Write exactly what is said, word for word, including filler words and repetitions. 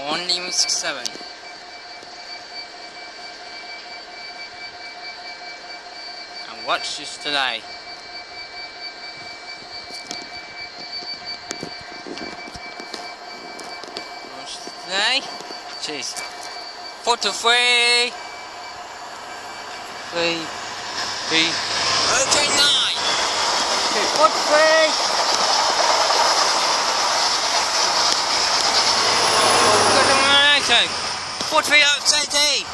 one Lima six seven. And watch this today. Watch this today. Cheers. Four to three. Three. Three. Okay, nine. Okay, four to three. Four to three outside D.